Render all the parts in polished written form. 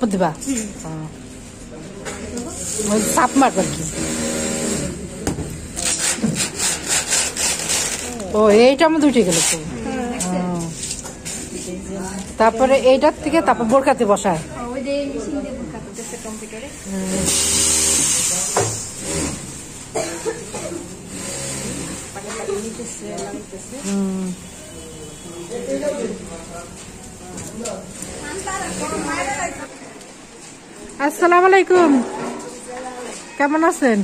তারপর দিবা চাপ মারবা কি ও এইটার মধ্যে উঠে গেল তো তারপরে এইটার থেকে তারপর বোরকাতে বসায় আসসালামু আলাইকুম কেমন আছেন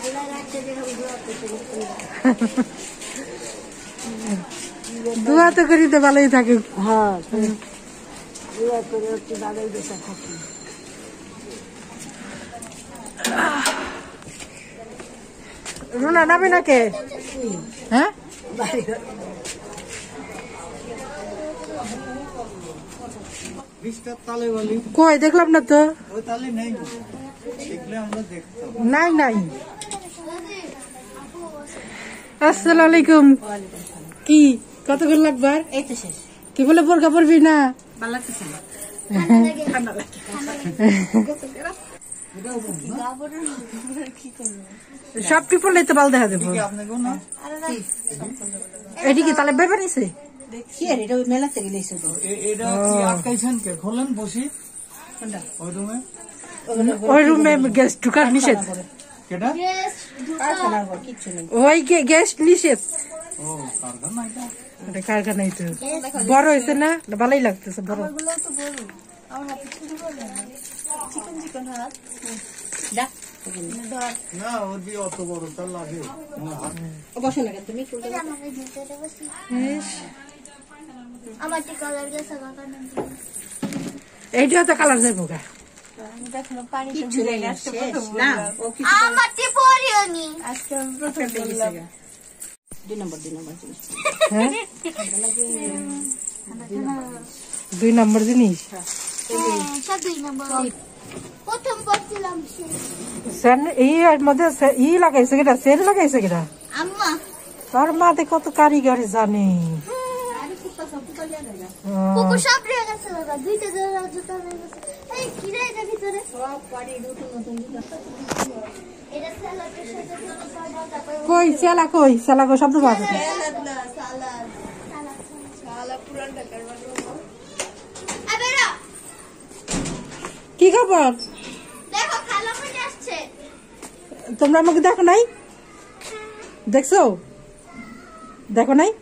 দোয়া তো করি তো ভালোই থাকে হ্যাঁ দোয়া করে একটু ভালোই বেঁচে থাকি রুনা নামে না কে হ্যাঁ কই দেখলাম না তো নাই নাই আসসালামু আলাইকুম কি কত করে লাগবার কি বলে বোরকা পরবি না সব পিপল তো ভালো দেখা দেবো এটি কি তাহলে বের বানিয়েছে ওই রুমে গ্যাস ঢুকার নিষেধ ওই গ্যাস নিষেধ কারখানাই তো বড় হয়েছে না ভালোই লাগতেছে বড় এইটা তো কালার যাবো গা দুই নম্বর জিনিস ই লাগাইছে কিনা সেল লাগাইছে কিনা তোর মাতে কত কারিগরি জানে কই সেলা কই সেলা কই শব্দ পাওয়া যায় কি খবর তোমরা আমাকে দেখো নাই দেখছো দেখো নাই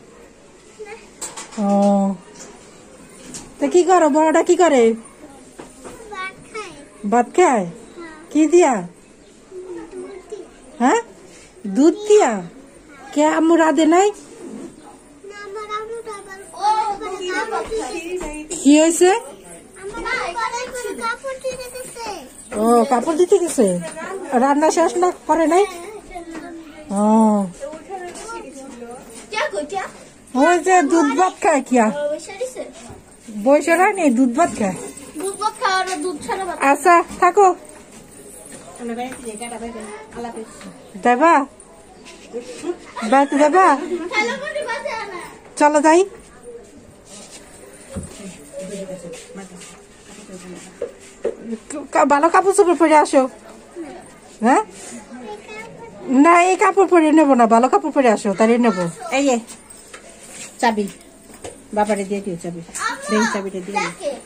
ও তো কি করো বড়টা কি করে ভাত খায় কি দিয়া হ্যাঁ দুধ দিয়া কে আম্মু রাধে নাই কি হয়েছে ও কাপড় দিতে গেছে রান্না শেষ না করে নাই ও ওই যে দুধ ভাত খায় কিয়া বৈশা রানি দুধ ভাত খায় আচ্ছা থাকো দেবা দেবা চলো যাই ভালো কাপড় চোপড় পরে আসো হ্যাঁ না এই কাপড় পরে নেবো না ভালো কাপড় পরে আসো তাই নেবো এই চাবি বাবারে দিয়ে দিও চাবি চাবিটা দিয়ে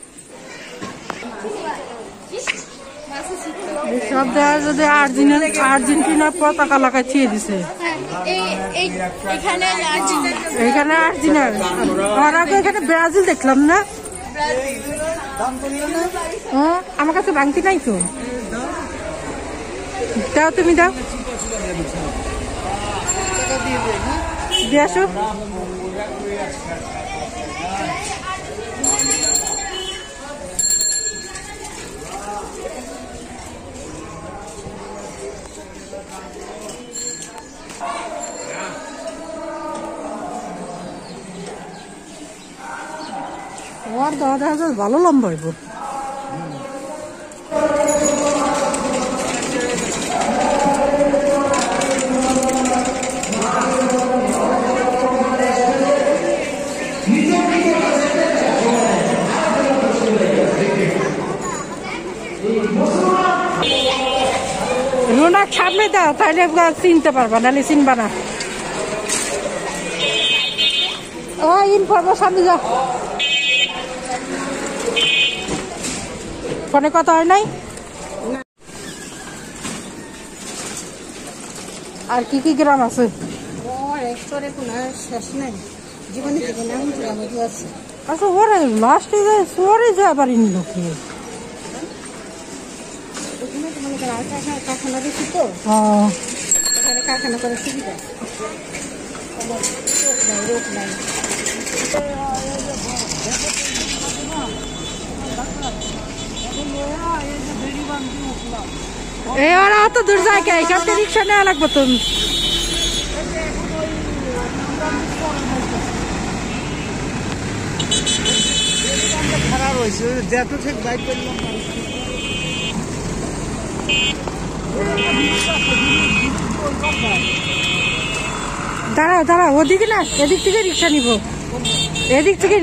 সব জায়গায় যদি আর্জেন্টিনার পতাকা লাগাই ছিয়ে দিছে এখানে আর্জেন্টিনার আর আগে এখানে ব্রাজিল দেখলাম না আমার কাছে ভাঙতি নাই তো দাও তুমি দাও দিয়ে আসো আর দাদা ভালো লম্বা হইব রোনাক সামনে দাও, তাহলে চিনতে পারবা, নাহলে চিনবা না। সামনে যাও। ফোনে কথা হয় নাই। আর কি কি গ্রাম আছে? শেষ নাই জীবনে আছে। আচ্ছা ওরে লাস্টে যায় সোরে যায় পারিনি লোকে। কারখানা দেখি তো, কারখানা করে সুবিধা রোগ নাই। ওরা অত দূর যায় কে? এখান রিক্সা নেওয়া লাগবে তো। খারাপ হয়েছে যত ঠিক বাইক করলাম। দাঁড়াও দাঁড়াও, ওদিকে না, এদিক থেকে রিক্সা নিব, এদিক থেকে।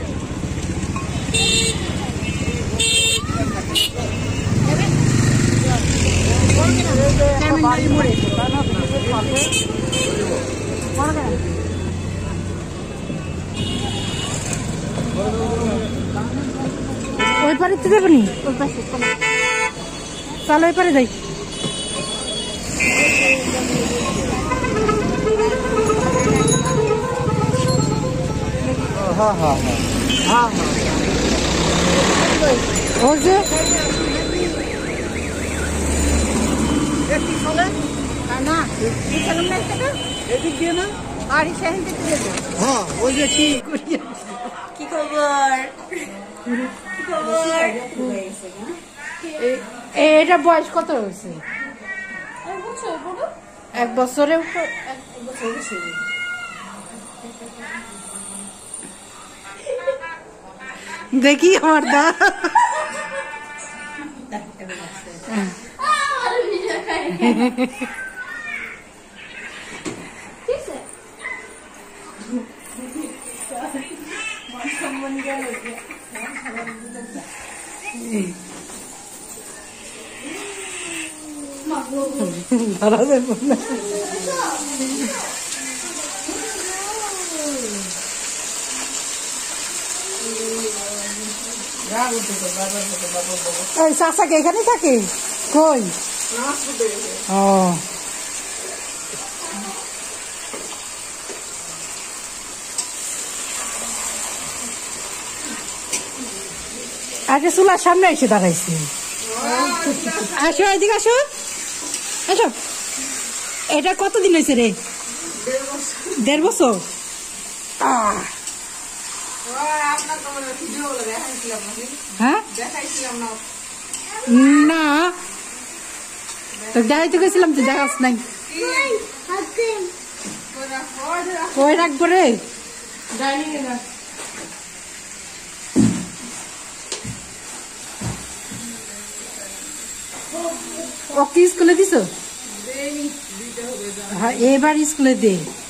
ওই পারে তো দেবো নি, চলো ওই পারে যাই। ওই যে এটা বয়স কত হয়েছে? 1 বছরে। দেখি আমার দা ধরা দেব না। ওই চাচাকে এখানে থাকে কই? ও আগে চুলার সামনে এসে দাঁড়াইছে। আসো এদিকে আসো, আসো। এটা কতদিন হয়েছে রে? 1.5 বছর। হ্যাঁ না তো দেখাইতে গেছিলাম, তো দেখাস নাই। কই রাখবো রে? ও কি স্কুলে দিছ? হ্যাঁ এবার স্কুলে দে।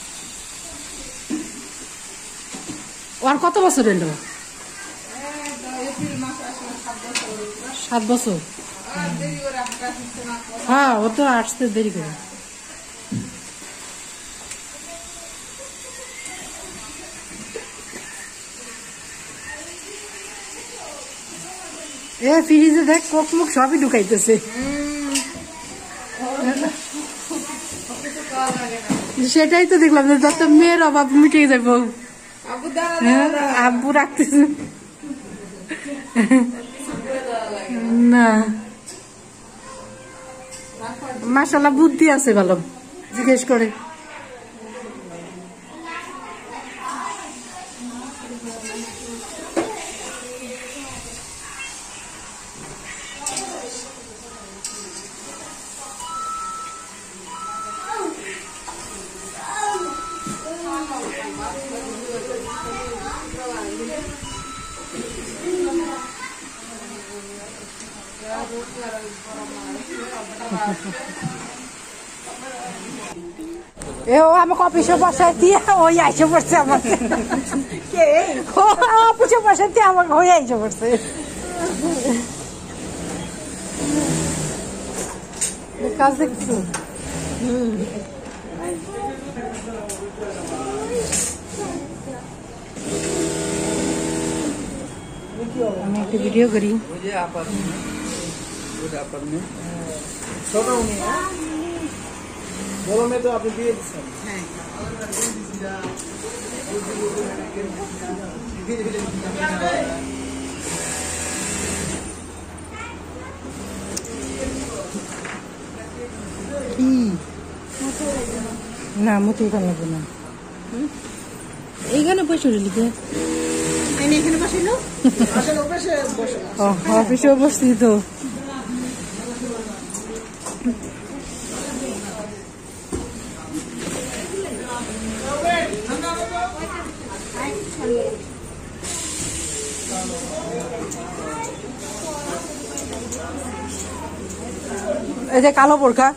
ওর কত বছর এলো? 7 বছর। হ্যাঁ ও তো আসতে দেরি করে। ফ্রিজে দেখ কোক মুখ সবই ঢুকাইতেছে। সেটাই তো দেখলাম, যত মেয়ের অভাব মিটে যাবো। আব্বু রাখতেছে না। মাশাআল্লাহ বুদ্ধি আছে ভালো, জিজ্ঞেস করে। আমাকে অফিসে বসায় দিয়ে ওই আইসে পড়ছে আমাকে। অফিসে বসায় দিয়ে আমাকে ওই আইসে পড়ছে। কাজ দেখছো? আমি একটা ভিডিও করি। গরমে তো আপনি দিয়ে দিচ্ছেন। না মতো এখানে লাগবে না, এইখানে বসে লিখে এখানে বসিল অফিসে উপস্থিত। এই যে কালো বোরখা,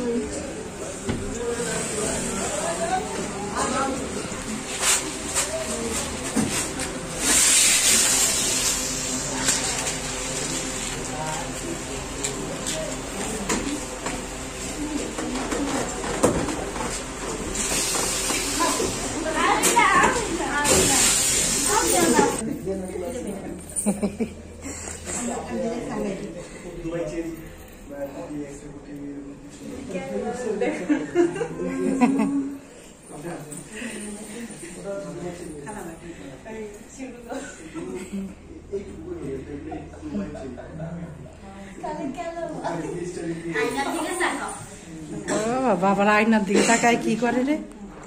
বাবার আয়নার দিকে তাকায় কি করে রে?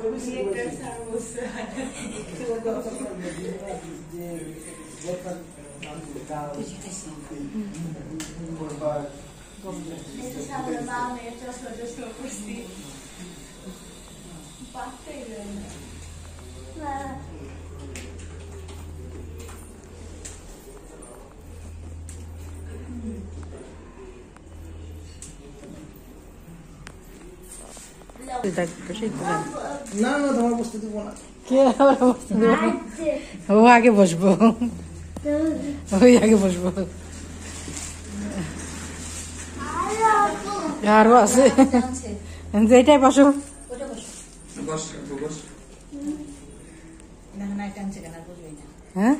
না না তোমার বসতে দিব না। কে আবার বসতে দেব? ও আগে বসবো, ওই আগে বসবো। আরো আছে, এটাই বসো। হ্যাঁ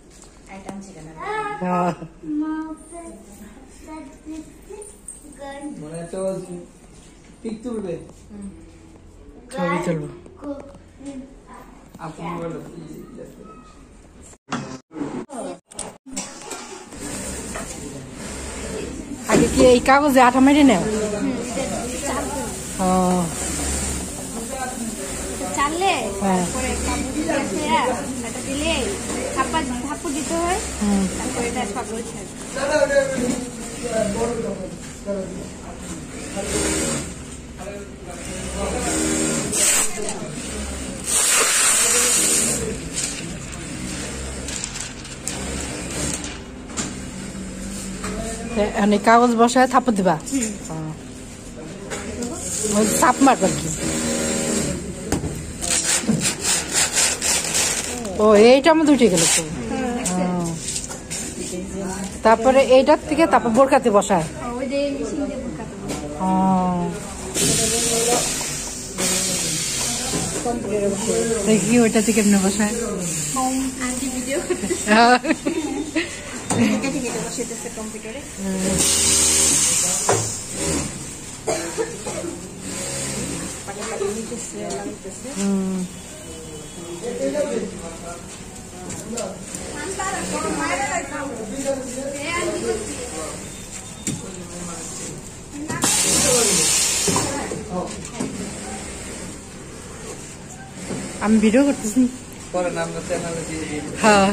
মানে তো পিক তুলবে, ছবি তুলবো। আগে কি এই কাগজে আঠা মেরে নেও? চাললে হ্যাঁ এটা দিলে থাপ্পড় দিতে হয়, তারপরে এটা সকল অনেক কাগজ বসায় থাপ্পড় দিবা, চাপ মারবা কি? ও এইটা মধ্যে উঠে গেল তো। তারপরে এইটার থেকে তারপর বোরকাতে বসায়। দেখি ওইটা থেকে কেমনে বসায়। কম্পিউটারে আমি ভিডিও করতেছি। হ্যাঁ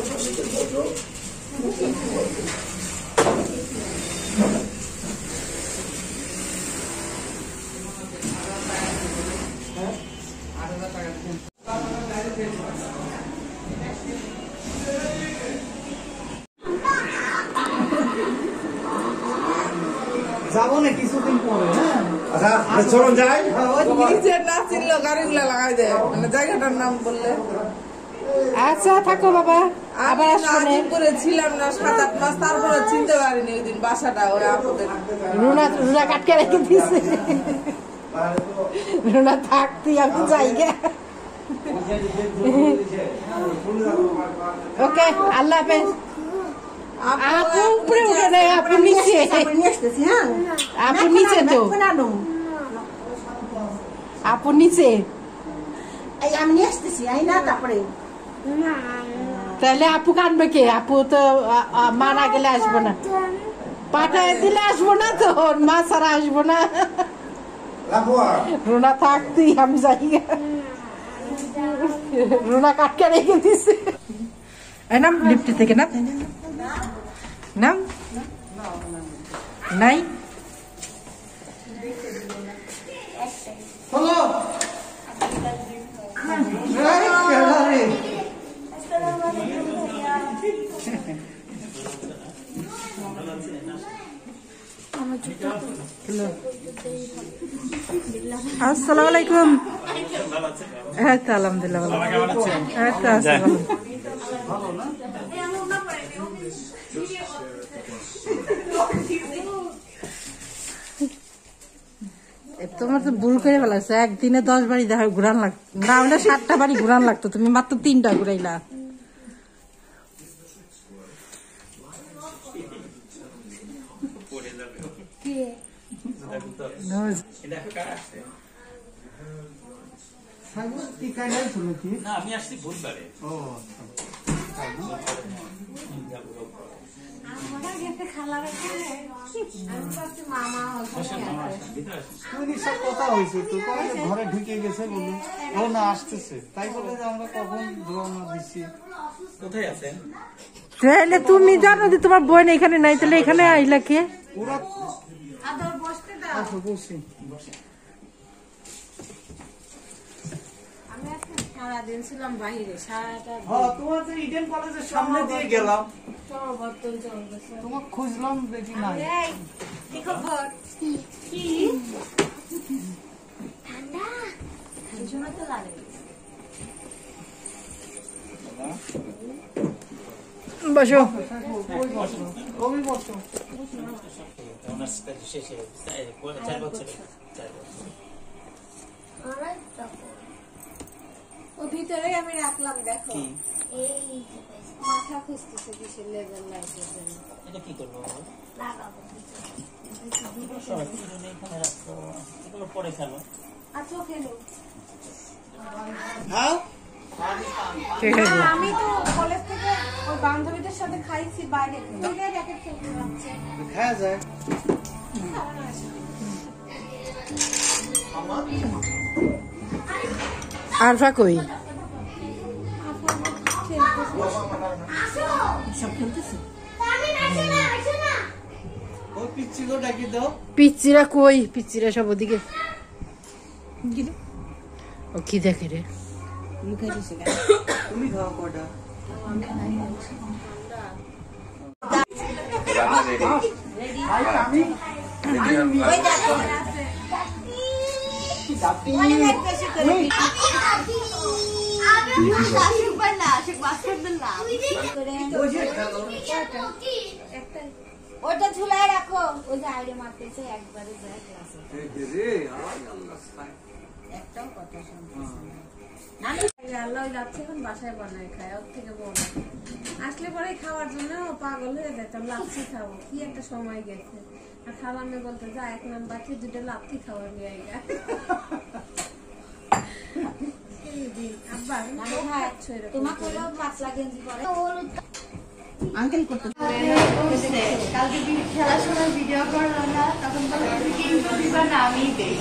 যাবো না কিছুদিন পরে। হ্যাঁ আচ্ছা চলুন যাই। নিচে না চিনলো গাড়িগুলা লাগাই দেয়, মানে জায়গাটার নাম বললে। আচ্ছা থাকো বাবা, আবার আসবে। করে ছিলাম না 7-8 মাস, তারপরে চিনতে পারিনি ওই দিন বাসাটা ওই আপদের। রুনা কাটকে রেখে দিছে। রুনা থাকতি আমি যাইগে। ওকে আল্লাহ হাফেজ। আপু উপরে উঠে নেই, আপু নিচে। আপু নিচে তো, আপু নিচে। আমি নিয়ে আসতেছি, আই না তারপরে তাহলে আপু কানবে কে? আপু তো মারা গেলে আসবো না, পাঠায় দিলে আসবো না, তো মা ছাড়া আসবো না। রুনা থাকতি আমি যাই। রুনা কাটকে রেখে দিছে। নাম লিফট থেকে নাম নাম নাই। আসসালামু আলাইকুম। হ্যাঁ তো আলহামদুলিল্লাহ ভালো। হ্যাঁ তো আছে ভালো। তোমার তো ভুল করে ফেলাছে, একদিনে 10 বাড়ি দেখা ঘুরান লাগতো না, হলে 7টা বাড়ি ঘুরান লাগতো, তুমি মাত্র 3টা ঘুরাইলা। আমি আসছি বুধবারে। কথা হয়েছে তো, ঘরে ঢুকে গেছে বলুন, ও না আসতেছে, তাই বলে যে আমরা কখন রওনা দিচ্ছি। কোথায় আছেন? তাহলে তুমি জানো যে তোমার বোন এখানে নাই, তাহলে এখানে আইলা কে? ওরা বসি। সারাদিন ছিলাম বাইরে, সারাটা তোমার তো ইডেন কলেজের সামনে দিয়ে গেলাম, তোমাকে খুঁজলাম দেখি নাই। কি খবর? কি ঠান্ডা তো লাগে। বসো। কবি বসো। শেষে 4 বছর। ও ভিতরে আমি রাখলাম, দেখো এই মাথা খুঁজতেছে কিসের লেজার লাইটের জন্য। এটা কি করবো? লাগাবো পরে খেলো। আর চোখে লো। আমি তো কলেজ থেকে ওই বান্ধবীদের সাথে খাইছি বাইরে, র্যাকেট খেলতে যাচ্ছে। খাওয়া যায়। আরফা কই? পিচ্চিরা কই? পিচ্চিরা সব ওদিকে। ও কি দেখে রে? তুমি খাওয়া কটা? ওটা ঝুলাই রাখো, ওই যে আইডে মারতেছে একবারে যায় ক্লাসে। একটাও কথা শুনতেছে না। আল্লাহ যাচ্ছে এখন বাসায় বানায় খায়, ওর থেকে বড় আসলে পরে খাওয়ার জন্য পাগল হয়ে যেতাম, লাচ্ছি খাবো, কি একটা সময় গেছে। আর খালামে বলতে যা এক নাম বাকি 2টা লাচ্ছি খাওয়ার নিয়ে গা। আঙ্কেল করতে কালকে খেলার সময় ভিডিও করলো না, তখন বলে কিন্তু দিবা না, আমি দেই।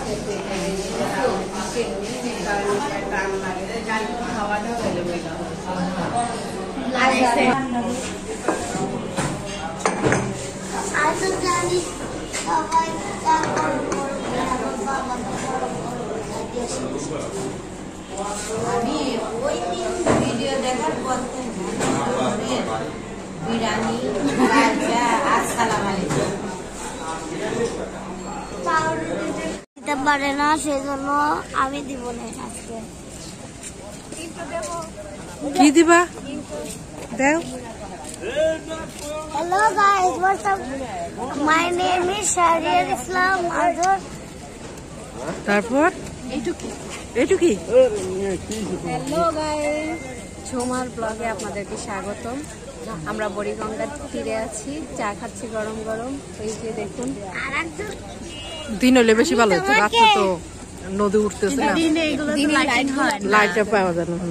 আমি ওই দিন ভিডিও দেখার পর বিরিয়ানি আসসালাম আলাইকুম দিতে পারে না, সেজন্য আমি দিব না আজকে। কি দিবা দেও? Hello guys, what's up? My name is Shahriar Islam Azhar. তারপর এইটু কি? হ্যালো গাইস, ঝুমার ব্লগে আপনাদেরকে স্বাগতম। আমরা বড়িগঙ্গার তীরে আছি, চা খাচ্ছি গরম গরম। এই যে দেখুন, দিন হলে বেশি ভালো হতো, রাত্রে তো নদী উঠতেছে না, দিনে লাইট হয় না। লাইটটা পাওয়া যায় না।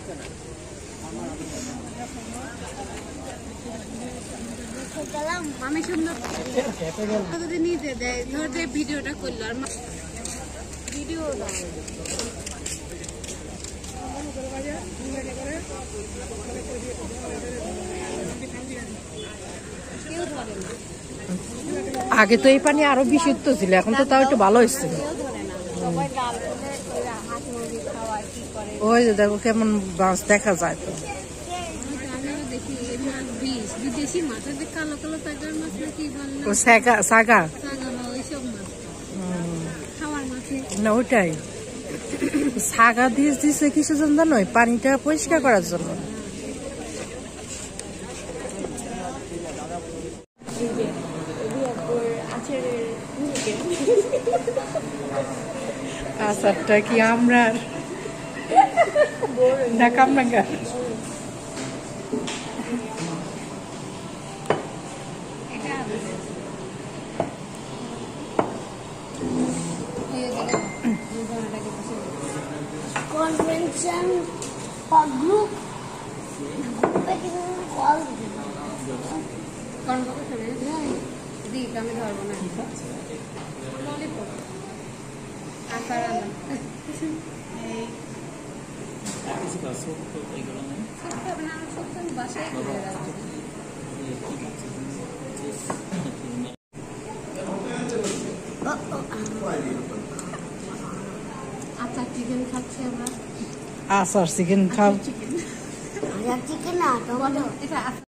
আমি সুন্দর যদি নিতে দেয়, ধর যে ভিডিওটা করলো আর ভিডিও আগে তো এই পানি আরো বিশুদ্ধ ছিল, এখন তো তাও একটু ভালো হয়েছে। ওই যে দেখো কেমন মাছ দেখা যায়। তো দেখি বিদেশি মাছ, কালো কালো সাগার মাছ নাকি বললাম, ও সাগা সাগা ওইসব মাছ খাওয়ার মাছে না, ওইটাই সাগা দিয়ে দিছে কিছু জন জানো, পানিটা পরিষ্কার করার জন্য। আচারটা কি আমরা না কামরাঙ্গা? Convention for group. Call. দিক আমি ধরবো না, ললিপপ আচার আনা বাসায় করে রাখবো। আচ্ছা, চিকেন খাচ্ছি আমরা। আচার চিকেন খাও। Chicken. এটা